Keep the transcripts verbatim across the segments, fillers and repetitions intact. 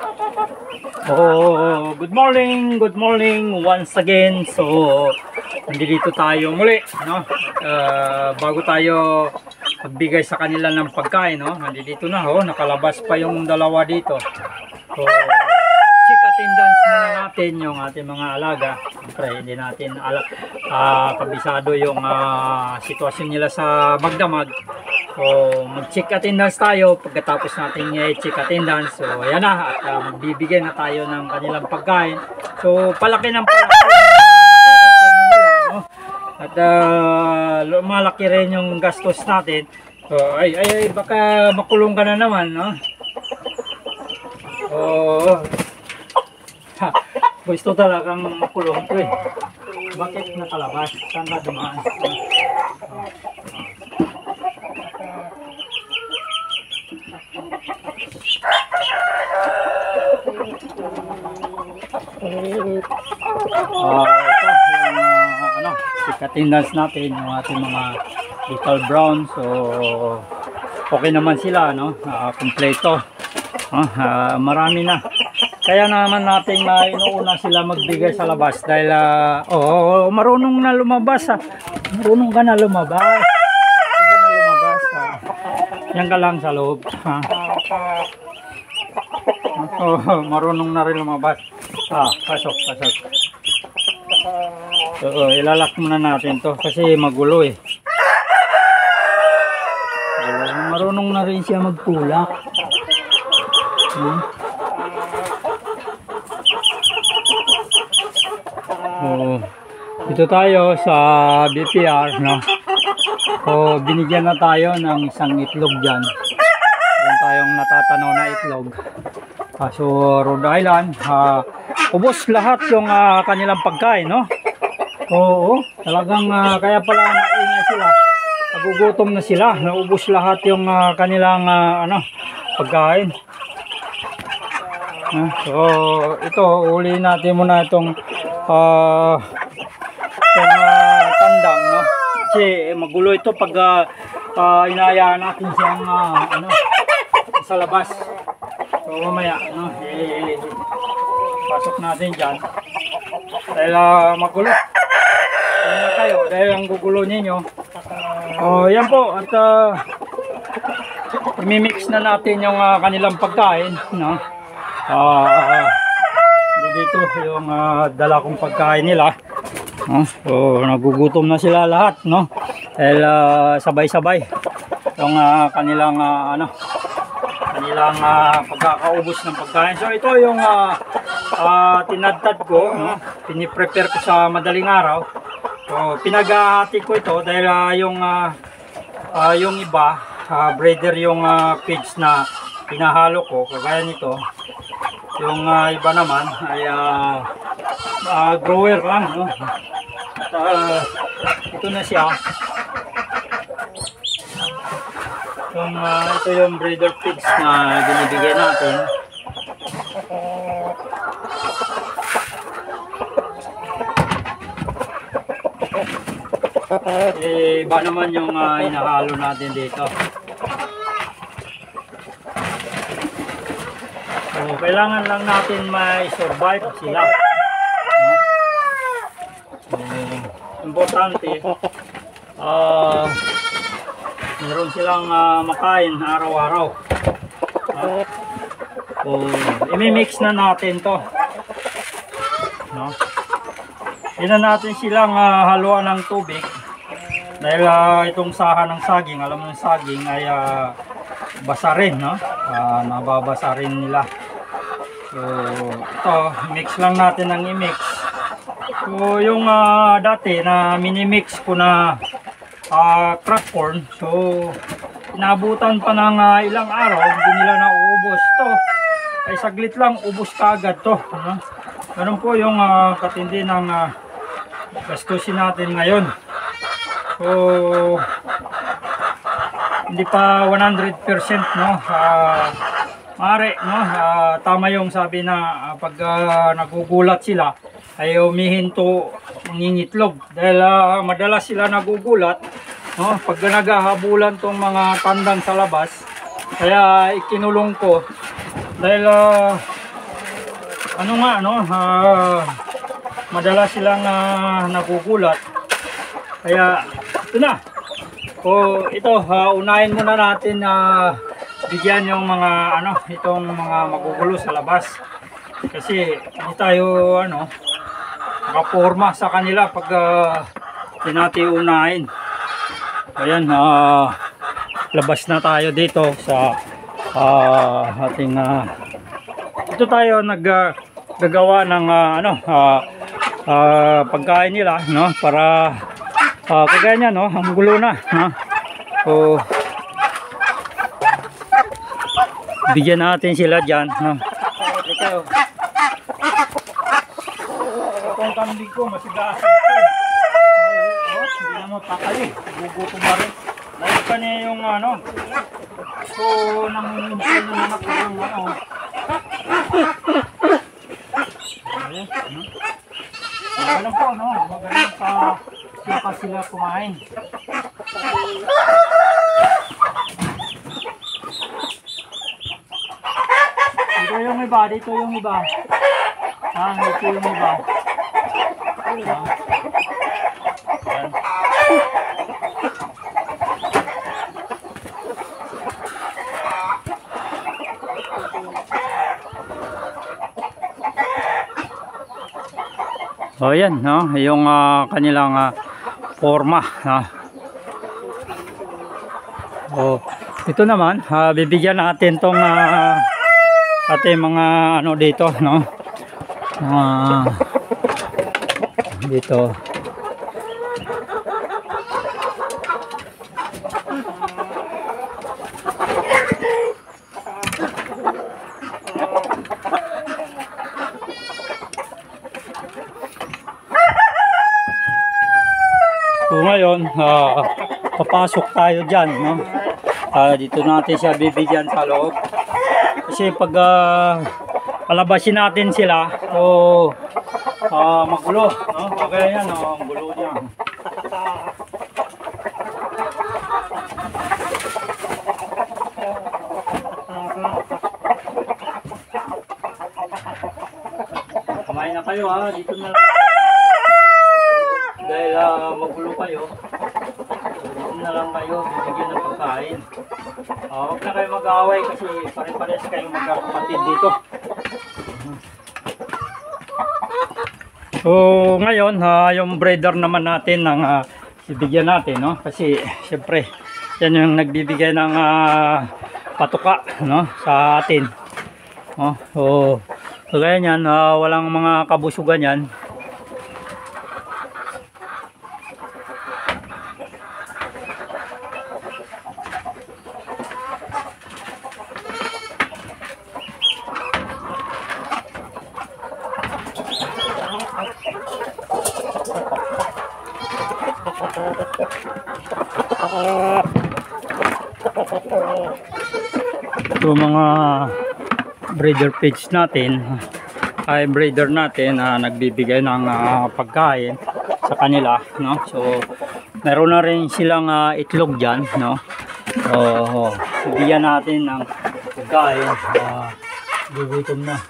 Oh, good morning, good morning once again. So, nandito tayo muli, no? Uh, bago tayo magbigay sa kanila ng pagkain, no? Nandito na, oh, nakalabas pa yung dalawa dito. So, check attendance muna natin yung ating mga alaga. Siyempre, hindi natin ala, uh, kabisado yung uh, sitwasyon nila sa magdamag. So, mag-check attendance tayo pagkatapos natin i-check attendance. So, ayan na. At uh, magbibigay na tayo ng kanilang pagkain. So, palaki ng palaki. No? At uh, malaki rin yung gastos natin. So, ay, ay, ay, baka makulong ka na naman, no? Oh, ha, gusto talagang makulong ko eh. Bakit nakalabas? Saan ka dumaan? Oh. Uh, ito yung uh, ano, check attendance natin yung ating mga little brown. So okay naman sila, no? Uh, kompleto. Uh, uh, marami na. Kaya naman natin na uh, inuuna sila magbigay sa labas dahil uh, oh, marunong na lumabas. Ah. Marunong ka na lumabas. Marunong ka na lumabas. Ah. Yan ka lang sa loob. Ah. Oh, marunong na rin lumabas. Ah, pasok, pasok. So, uh, ilalak muna natin to kasi magulo eh. Uh, marunong na rin siya magtulak. Hmm. Oh, dito tayo sa B P R, no? So, binigyan na tayo ng isang itlog dyan. Meron tayong natatanaw na itlog. Uh, so, Rhode Island, uh, ubos lahat yung uh, kanilang pagkain, no? Oo, talagang uh, kaya pala maingay sila. Nagugutom na sila, naubos lahat yung uh, kanilang uh, ano, pagkain. Uh, so, ito, uli natin muna itong uh, itong uh, tandang, no? Kasi magulo ito pag uh, uh, inayaan natin siyang uh, ano, sa labas. So, mamaya, no? Eh, pasok natin dyan. Dahil uh, magulo. Dahil na kayo, dahil ang gugulo ninyo. Oh, yan po. At uh, imimix na natin yung uh, kanilang pagkain, no? Uh, uh, dito yung uh, dala kong pagkain nila. No? So, nagugutom na sila lahat, no? Dahil uh, sabay-sabay yung uh, kanilang uh, ano, kanilang uh, pagkakaubos ng pagkain. So ito yung uh, uh, tinadtad ko, no? Piniprepare ko sa madaling araw. So pinaghahati ko ito dahil uh, yung uh, uh, yung iba uh, breeder yung uh, pigs na pinahalo ko kagaya nito. Yung uh, iba naman ay uh, uh, grower lang, no? At, uh, ito na siya. Yung, uh, ito yung breeder pigs na binibigay natin. Eh, iba naman yung uh, inahalo natin dito. So, kailangan lang natin ma-survive sila. So, importante, ah, uh, meron silang uh, makain araw-araw. Uh, so, imimix na natin to. No? Hindi na natin silang uh, haluan ng tubig. Dahil uh, itong saha ng saging, alam mo yung saging ay uh, basa rin, no? Uh, nababasa rin nila. So, ito, mix lang natin ng i-mix. So, yung uh, dati na mini-mix ko na Uh, crack corn, so inabutan pa ng uh, ilang araw, hindi nila nauubos to. Ay saglit lang, ubos ka agad to, no? Ganun po yung uh, katindi ng uh, gastusin natin ngayon. So hindi pa one hundred percent, no? Uh, Mare, no? Uh, tama yung sabi na uh, pag uh, nagugulat sila ay umihinto mangingitlog dahil uh, madalas sila nagugulat, no? Pag naghahabulan tong mga tandang sa labas. Kaya ikinulong ko dahil uh, ano nga, ano, uh, madalas silang uh, nagugulat. Kaya, ito na. O, ito, uh, unahin muna natin na uh, bigyan yung mga, ano, itong mga magugulo sa labas. Kasi, hindi tayo, ano, nakaporma sa kanila pag uh, natin unahin. Ayan, uh, labas na tayo dito sa uh, ating uh, ito tayo nag uh, gagawa ng uh, ano uh, uh, pagkain nila, no, para uh, kagaya niya, no, ang gulo na, no? So bigyan natin sila dyan, no. Ito itong kambing ko masigasig ko, oh, hindi na mo takali, gugutom na rin. Dahil pa niya yung ano, so nangungumpay na naman ako ng ano. Ayan, no? Magalang po, no? Magalang pa sila sila kumain. Dito yung iba, dito yung iba. Ah, dito yung iba. Ah. Ayan. O yan, no, yung uh, kanilang uh, forma, no? O, ito naman, uh, bibigyan natin tong uh, ating mga ano dito, no, uh, dito. So ngayon, uh, papasok tayo dyan, no? Uh, dito natin siya bibigyan sa loob. Kasi pag uh, palabasin natin sila, so uh, magulo, no? Kaya yan, no? Ang gulo niya. Kumain na kayo, ha? Dito na lang. Dahil uh, magulo kayo, dito na lang kayo, bibigyan ng pagkain. Uh, huwag na kayo mag-aaway kasi pare-pares kayong magkakapatid dito. So ngayon, uh, yung breeder naman natin ng uh, bibigyan natin, no? Kasi siyempre yan yung nagbibigay ng uh, patuka, no, sa atin, no? So kaya yan, uh, walang mga kabusugan yan. Ito mga breeder page natin ay breeder natin na uh, nagbibigay ng uh, pagkain sa kanila, no? So meron na rin silang uh, itlog dyan, no? So bigyan natin ng pagkain, uh, gugutom na.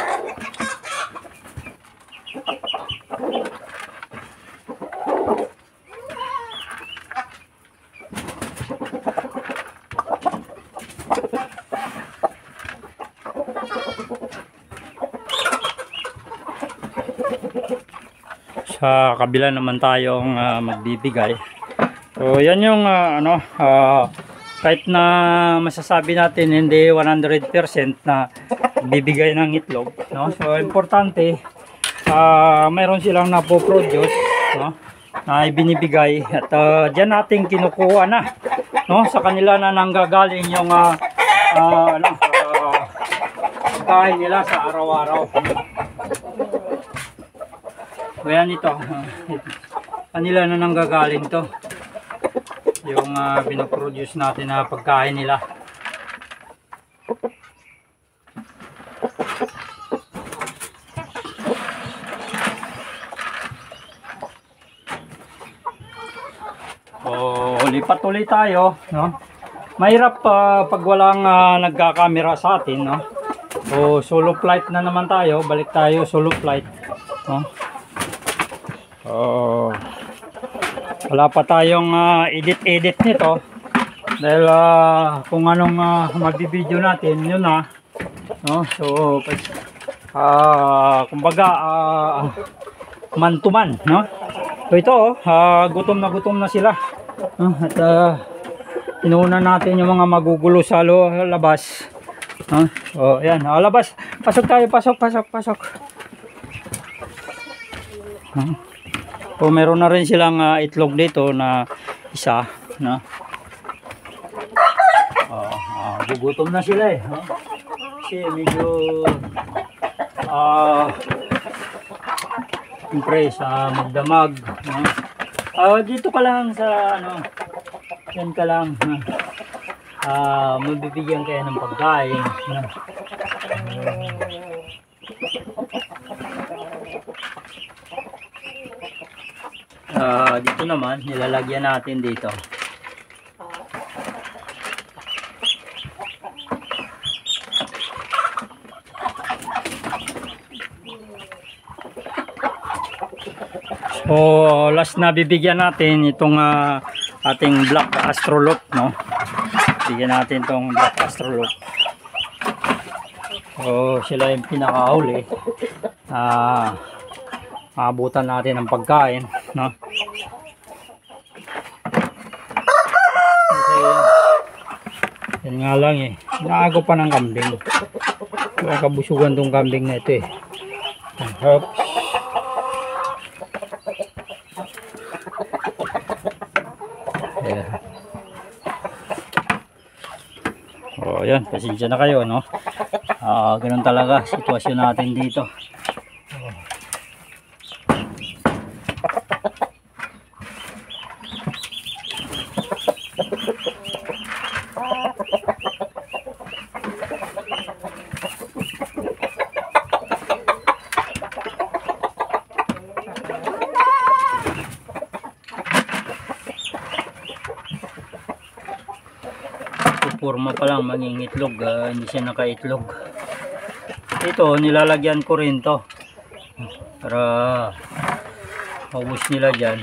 Sa kabila naman tayong uh, magbibigay. So yan yung uh, ano, uh, kahit na masasabi natin hindi one hundred percent na bibigay ng itlog, no? So importante uh, mayroon silang napoproduce, no, na ibinibigay at uh, diyan natin kinukuha na, no, sa kanila na nanggagaling yung uh, uh, ano, uh, pagkain nila sa araw-araw. So yan ito, kanila na nanggagaling to, yung uh, binoproduce natin na pagkain nila. So lipat ulit tayo, no? Mahirap uh, pag walang uh, nagkakamera sa atin, no? So solo flight na naman tayo, balik tayo solo flight, no? Oh, wala pa tayong uh, edit edit nito dahil uh, kung anong uh, magbibideo natin yun na, no? So uh, kumbaga uh, man to man, no? So ito uh, gutom na gutom na sila, no? At uh, inuuna natin yung mga magugulo sa labas, no? So ayan, uh, labas, pasok tayo, pasok pasok pasok, no? So meron na rin silang uh, itlog dito na isa, no? Uh, uh, gugutom na sila eh, no? Kasi medyo ah uh, siyempre sa magdamag, no? Uh, dito ka lang sa ano, yan ka lang, no? Uh, mabibigyan kaya ng pagkain, no? Uh, dito naman nilalagyan natin dito. So last na bibigyan natin itong uh, ating black astrolop, no? Bigyan natin itong black astrolop. So sila yung pinakahuli. Ah, uh, abutan natin ng pagkain, no? Kasi yan nga lang eh, naago pa ng kambing. Kaya kabusugan tong kambing na ito eh. Oops. Yeah. Oh, yan, pasensya na kayo, no? Ah, uh, ganun talaga sitwasyon natin dito. Forma pa lang mangingitlog, uh, hindi siya nakaitlog. Ito nilalagyan ko rin to para maubos nila dyan.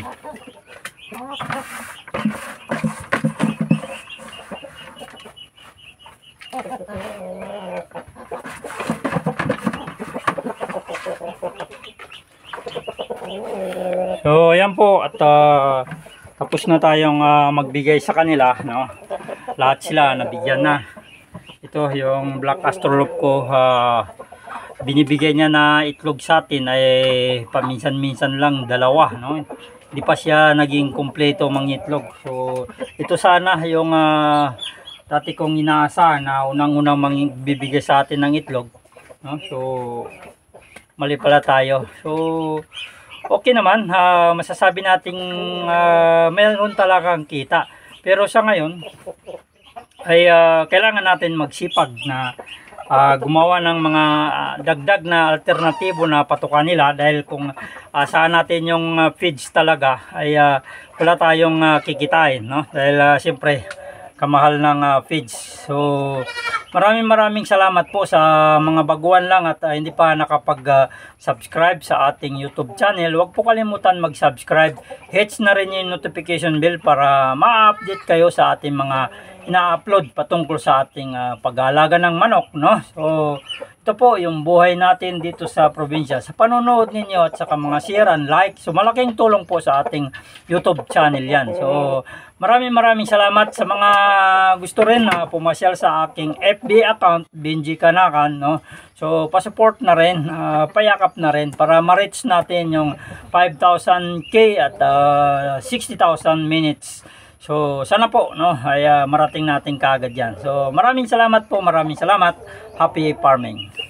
So ayan po, at uh, tapos na tayong uh, magbigay sa kanila, no? Lahat sila nabigyan na. Ito yung black astrolop ko, uh, binibigay niya na itlog sa atin ay paminsan-minsan lang, dalawa, no? Hindi pa siya naging kumpleto mangitlog. So ito sana yung uh, dati kong inaasa na unang-unang magbibigay sa atin ng itlog, no? So mali pala tayo. So okay naman, uh, masasabi nating uh, mayroon talagang kita. Pero sa ngayon ay uh, kailangan natin magsipag na uh, gumawa ng mga uh, dagdag na alternatibo na patukan nila, dahil kung uh, saan natin yung uh, feeds talaga ay uh, wala tayong uh, kikitain, no? Dahil uh, siyempre kamahal ng uh, feeds. So maraming maraming salamat po sa mga baguhan lang at uh, hindi pa nakapag uh, subscribe sa ating YouTube channel. Huwag po kalimutan mag-subscribe. Hits na rin yung notification bell para ma-update kayo sa ating mga ina-upload patungkol sa ating uh, pag-aalaga ng manok, no? So ito po yung buhay natin dito sa probinsya. Sa panonood ninyo at saka mga share and like, so malaking tulong po sa ating YouTube channel yan. So maraming maraming salamat sa mga gusto rin na pumasyal sa aking F B account, Benji Kanakan, no? So pa-support na rin, uh, payakap na rin para ma-reach natin yung five thousand K at uh, sixty thousand minutes. So sana po, no, ay uh, marating natin kaagad yan. So maraming salamat po, maraming salamat. Happy farming.